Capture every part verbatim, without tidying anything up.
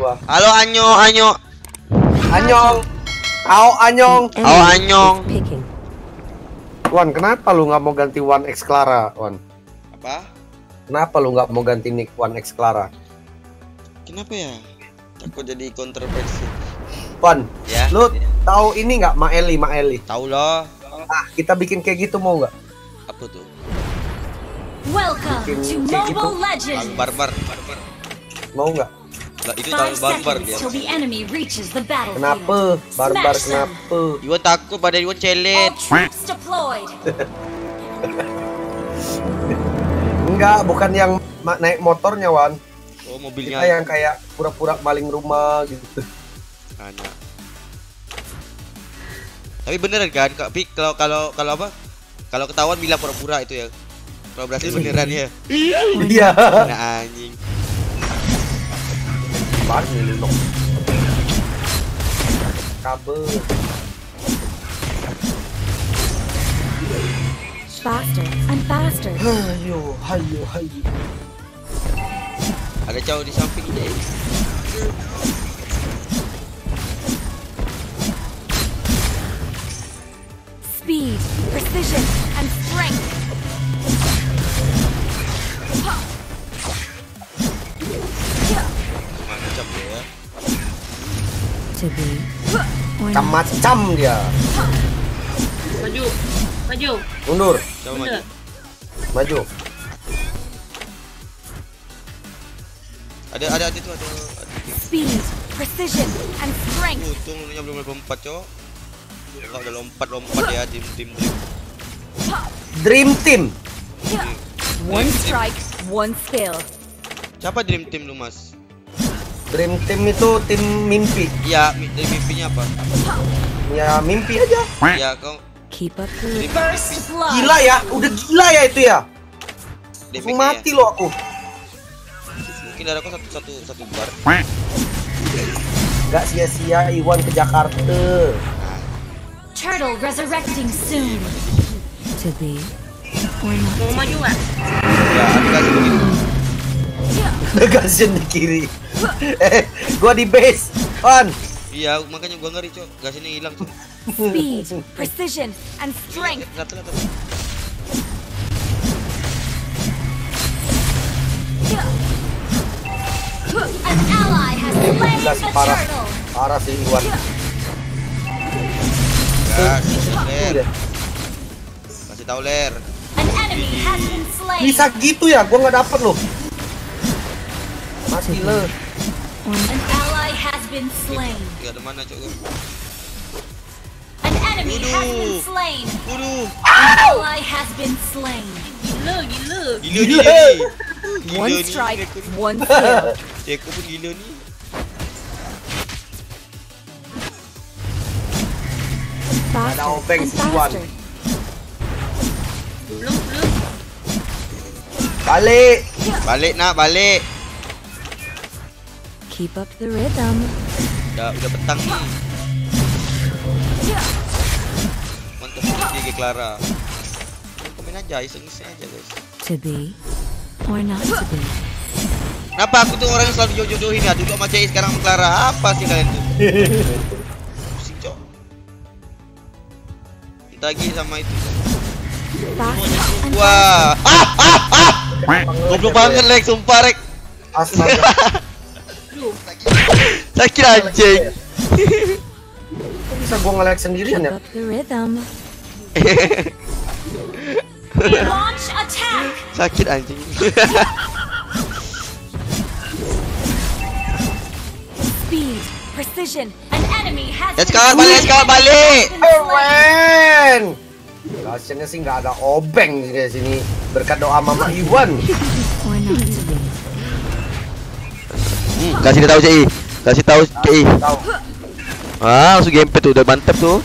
gua. Halo Anyo, Anyo. Anyong. Ao Anyong. Ao Anyong. Wan, kenapa lu nggak mau ganti One X Clara, Wan? Apa? Kenapa lu nggak mau ganti nick One X Clara? Kenapa ya? Takut jadi kontroversi. Wan, Ya. lu tahu ini nggak Maeli, Maeli? Tahu loh. Ah, kita bikin kayak gitu mau nggak? Apa tuh? Welcome to Bikin kayak gitu. Mobile Legends. Barbar, barbar. Mau nggak? Lah itu tahu Five barbar seconds dia. till the enemy reaches the battlefield. Kenapa? Barbar Smash them. kenapa? Iwan takut pada Iwan All challenge. troops deployed. Enggak, bukan yang ma- naik motornya, Wan. Oh, Kita mobilnya. yang kayak pura-pura maling rumah gitu. Hanya. Tapi beneran kan, Kak Pik, kalau kalau kalau apa? Kalau ketahuan bilang pura-pura itu ya. Kalau berhasil beneran ya. Iya. Nah anjing. Baru nih lu. Kabel. Faster and faster. Hayo, hayo, hayo. Ada cowok di samping dia. Speed, precision, and strength. Macam dia ya. To be or not. Macam dia. Maju, maju. Mundur, Coba maju. Bener. maju. Ada ada ada tuh ada. ada. Speed, precision, and strength. Untung nya belum lompat, cowok. Kalau udah lompat-lompat ya tim tim tim. Dream Team. One strike, one skill. Siapa dream team lu, Mas? Dream Team itu tim mimpi. Iya, mi- dari mimpinya apa? Ya mimpi aja. Ya, kau Keep up the dream first blood. Gila ya, udah gila ya itu ya. Langsung damage-nya mati loh aku. ya. Mungkin ada kau satu satu satu bar. Gak sia-sia Iwan ke Jakarta. Turtle resurrecting soon. To be or not. Mau maju nggak? Ya, ada kasih begitu. Gasin di kiri. Eh, gua di base. Wan. Iya, makanya gua ngeri, cok. Gas ini hilang, cok. Speed, precision, and strength. Lihat, lihat, lihat. An ally has slain Gila the sih parah. turtle. Parah sih Iwan. Gas, Itu ler. ya. Kasih tahu ler. An enemy has been slain. Bisa gitu ya, gua nggak dapet loh. Mati le. An ally has been slain. Tiga ada mana, cok? An enemy has been Waduh. slain. Waduh. An ally has been slain. Gila, gila. Gila, Gila. gila nih. Gila One nih. strike, one kill. Ceko pun gila nih. Faster obeng and si Iwan. faster. Belum, belum. Balik. Balik nak, balik. Keep up the rhythm. Udah udah petang nih. Mantap sekali G Clara. Komen aja, iseng-iseng aja, guys. To be or not to be. Kenapa aku tuh orang yang selalu jodoh-jodohin ya? Dulu sama Cai, sekarang sama Clara. Apa sih kalian tuh? Pusing, cok. Kita lagi sama itu. Faster and Wah. Ah, ah, ah. Goblok banget, Lex. Sumpah, Rek. Astaga. Aduh, Sakit anjing. Kok bisa gua nge-lag sendirian keep ya? up the rhythm. Launch attack. Sakit anjing. Speed, precision. An enemy has Let's been go, balik, let's go, balik. Keren. Rasanya sih nggak ada obeng di sini. Berkat doa Mama Iwan. or not to be. Hmm, kasih tahu Cai. Kasih tahu Cai. Tahu. Ah, langsung gameplay tuh, udah mantap tuh.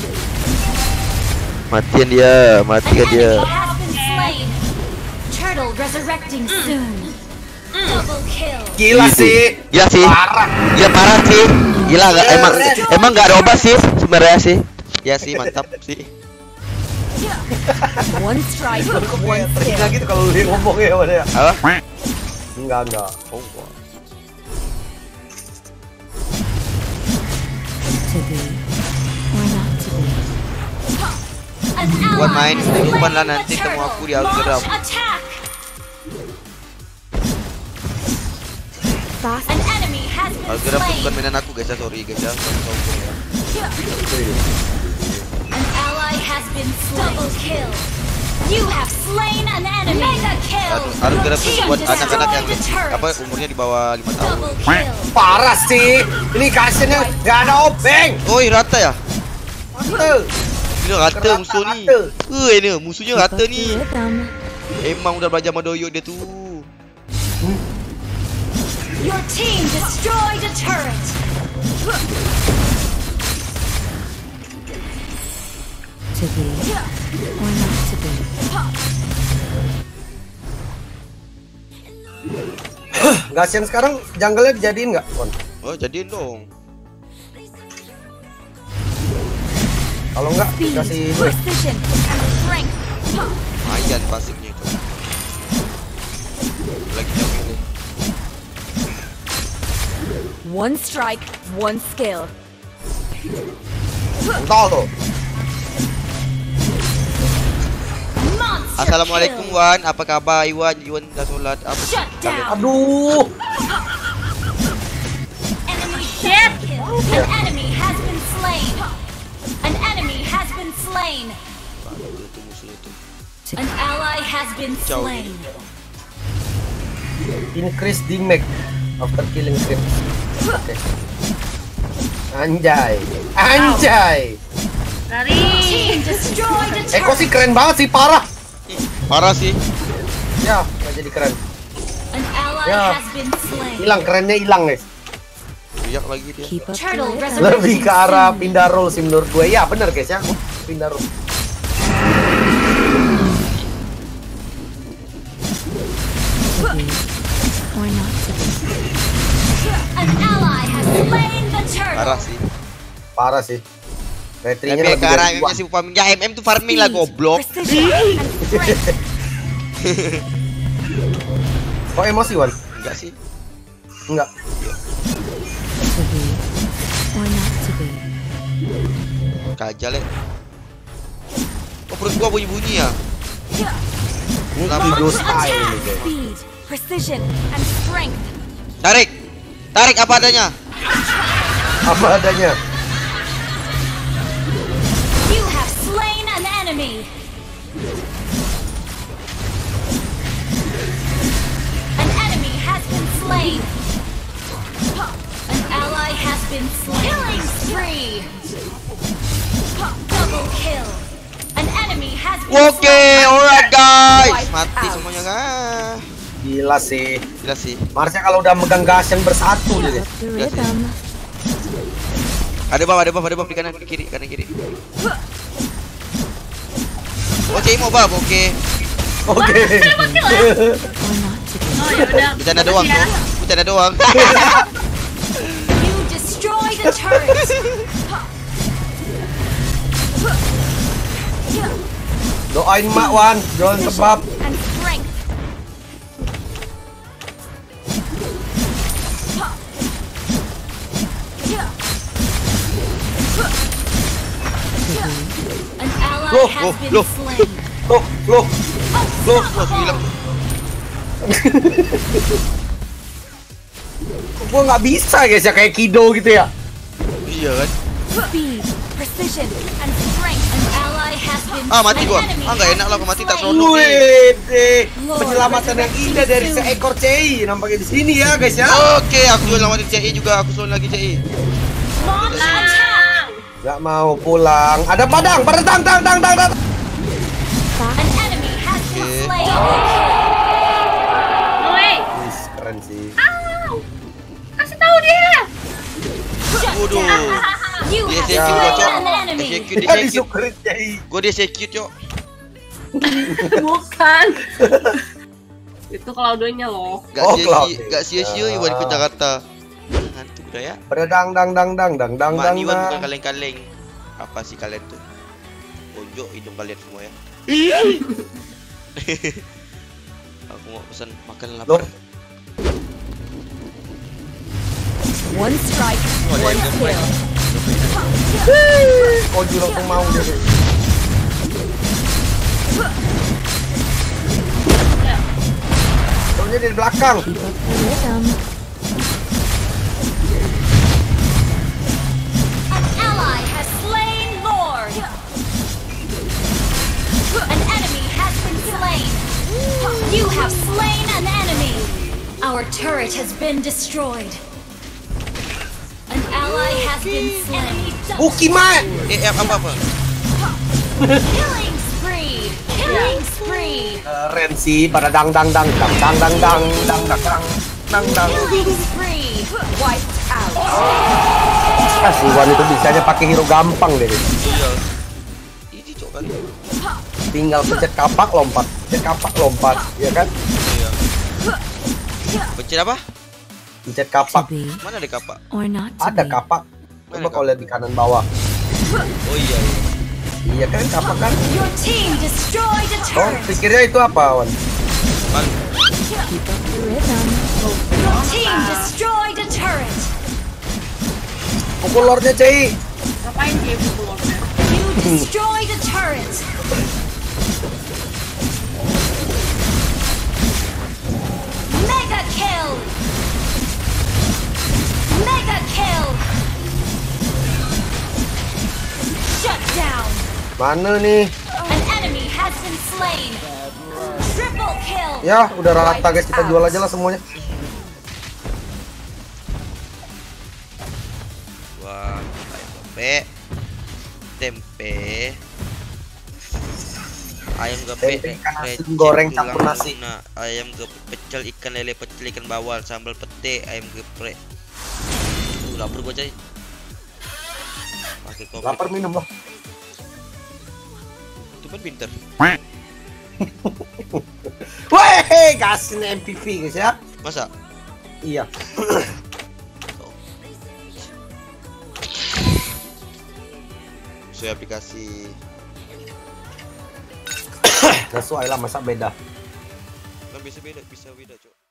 Matian dia, An matikan enemy dia. has been slain. Turtle resurrecting soon. Double kill. Gila sih. Gila sih. Parah. Gila parah sih. Gila enggak emang emang enggak ada obat sih sebenarnya sih. Ya sih, mantap sih. One strike, one Terhina skill. gitu kalau lu ngomong ya Wan ya. Apa? Enggak enggak. Oh, enggak. To be or not to be. An Buat ally main has kehidupan lah slain nanti the temu turtle. aku di Algeram. Launch attack. Fast. An enemy has been Algeram tuh bukan slain. mainan aku guys ya, sorry guys ya. Jangan sombong ya. An ally has been slain. Double kill. You have slain an enemy. Mega kill. Aduh, Algeram tuh Team buat anak-anak yang destroyed the turret. apa umurnya di bawah lima tahun. Double kill. Parah sih. Ini kasiannya nggak ada obeng. Oi, rata ya? Tuh. Ini rata Rata, musuh ni. rata. Eh, ini musuhnya Keep rata up the ni. rhythm. Emang udah belajar madoyok dia tuh. Your team destroyed a turret. To be or not to be. Gasian sekarang jungle-nya dijadiin nggak, Kon? Oh, jadiin dong. Kalau nggak Speed, dikasih ini. precision, and strength. Lumayan pasifnya itu. Lagi jauh ini. One strike, one skill. Entah tuh. Monster Assalamualaikum kill. Wan, apa kabar Iwan? Iwan dah solat apa? Shut down. Aduh. Enemy shit. An enemy has been slain. An enemy has been slain. Itu musuhnya tuh. An ally has been Jauh slain. Increase damage after killing creep. Oke. Anjay. Anjay. Lari. Team destroyed a Eko turret. sih keren banget sih, parah. Ih, parah sih. Ya, nggak jadi keren. An ally Ya. has been slain. Hilang, kerennya hilang, guys. Riak lagi dia. Keep up the Turtle rhythm. resurrecting Lebih ke arah soon. pindah role sih menurut gue. Ya, bener guys ya. Pindah role. To be or not to be. An ally has slain the Parah turtle. sih. Parah sih. Retrinya Tapi lebih ke arah dari M dua. M-nya sih farming. Ya M M tuh farming lah goblok. Precision and strength. Kok emosi, Wan? Enggak sih. Enggak. To be or not to be. Kajal ya. Oh, perut gua bunyi-bunyi ya. Ini Lama. video style nih, guys. Speed, precision, and strength. Tarik. Tarik apa adanya. Apa adanya. You have slain an enemy. An enemy has been slain. An ally has been slain. Killing spree. Double kill. An enemy has been Oke, slain. alright guys. Wiped Mati out. semuanya kan. Gila sih. Gila sih. Marsnya kalau udah megang gas yang bersatu Keep dia. up the rhythm. Ada buff, ada buff, ada buff di kanan, di kiri, kanan kiri. Oh, Cik mau buff, oke. Oke. Or not to be. Oh ya udah. Bercanda doang Makasih ya. tuh. Bercanda doang. You destroyed a turret. Doain Mak Wan, jualan kebab. And strength. An ally Loh, has loh, been loh. slain. Loh, loh, loh. Langsung hilang. Gua nggak bisa guys ya kayak Kido gitu ya. Iya kan? Speed, precision, and strength. An ally has been Ah, mati slain. gua. An enemy Ah, nggak has enak lah been gua mati tak slain. seronok. Wih, deh. Penyelamatan yang indah dari seekor C I nampaknya di sini ya guys ya. Oke, aku juga lamatin C I juga, aku selalu lagi C I. Launch attack. Nggak mau pulang. Ada padang, padang, tang, tang, tang, tang, tang. An enemy has been Okay. slain. Oi, Wih, keren sih. kasih tahu dia. Shut Waduh. down. You Dia have secure, slain Cok. an Dia enemy. secure, dia Ah, secure. disukerin C I. Gua dia secure, Cok. Bukan. Itu Claudio-nya loh. Gak Oh, sia-sia, Cloud. gak sia-sia Ya. Iwan ikut Jakarta. Ngantuk dah ya. Berdang, dang, dang, dang, dang, dang, Mak dang, Iwan bukan dang. kaleng-kaleng. Apa sih kalian tuh? Tonjok hidung kalian semua ya. Aku mau pesan makan Loh, lapar. One strike, Oh, ada one yang skill. gembreng. Koji langsung mau deh. Soalnya di belakang. Keep up the rhythm. An ally has slain Lord. An enemy has been slain. You have slain an enemy. Our turret has been destroyed. An ally has been slain. Bukiman. Eh, eh, apa apa? Killing spree. Killing spree. Keren sih pada dang dang dang dang dang dang dang dang dang dang dang dang. Killing spree. Wiped out. Ah, si Wan itu bisanya pakai hero gampang deh. Iya. Ini cok kan. Tinggal pencet kapak lompat, pencet kapak lompat, ya kan? Iya. Pencet apa? Pencet To kapak. be Mana ada kapak? or not to Ada be. kapak. Mana Coba kau lihat di kanan bawah. Oh iya. iya. Iya kan kapak kan? Your team destroyed a Oh, turret. pikirnya itu apa, Wan? Man. Keep up the rhythm. Your team destroyed a turret. Pukul lordnya, Cei. Ngapain dia pukul order? You destroyed a turret. Mega kill. Mega kill. Shut down. Mana nih? An enemy has been slain. Triple kill. Ya, udah rata guys, kita jual aja lah semuanya. Wah, ayam gepe. Tempe. Ayam gepe, Tempe ikan asin receh, goreng tulang campur nasi. tuna, ayam gepe, pecel ikan lele, pecel ikan bawal, sambal pete, ayam geprek. Uh, lapar gua cai. Pakai kopi. Lapar minum lah. Itu kan pinter. Weh, gasin M V P guys ya. Masa? Iya. Saya aplikasi. Sesuai lah, masa beda. Kan bisa beda, bisa beda, Cok.